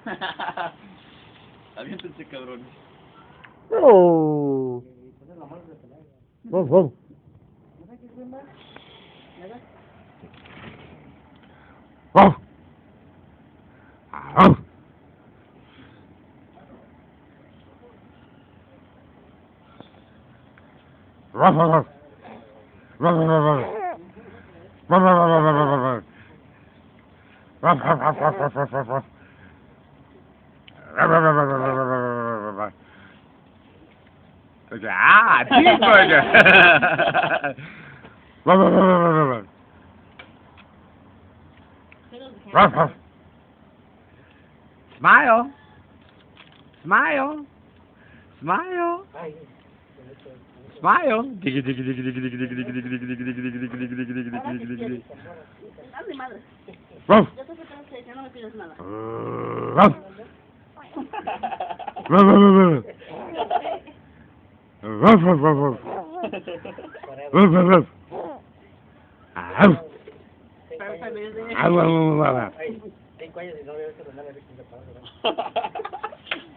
Aviéntense, cabrones. Oh. Vamos, vamos. Vamos. Vamos. Ruff, ruff, ruff. Ruff, ruff, ruff, ruff. Ruff, ruff, ruff, ruff, ruff, ruff. Ruff, ruff, ruff, ruff, ruff, ruff, ruff, ruff. Ruff, ruff, ruff, ruff, ruff, ruff, ruff, ruff, ruff. Ah, cheeseburger! Ruff, ruff, ruff, ruff, ruff, ruff. Ruff, ruff. Smile. Smile. Smile. Smile. Diggy, diggy, diggy, diggy, diggy, diggy, diggy, diggy, diggy, diggy, diggy, diggy, diggy, diggy, diggy, diggy, diggy, diggy, diggy. Dale, madre. Ruff. Yo sé que te lo sé, no me pides nada. Ruff. Ruff, ruff, ruff, ruff. Ruff, ruff, ruff, ruff. Ruff, ruff, ruff. Ruff. Ruff, ruff, ruff, ruff. Hay cuellos y no veo que mandar a Ricky de paso, ¿no?